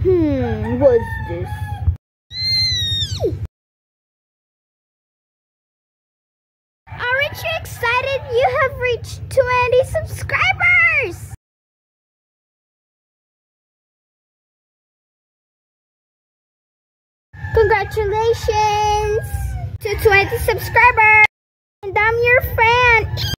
What's this? Aren't you excited? You have reached 20 subscribers! Congratulations to 20 subscribers! And I'm your fan!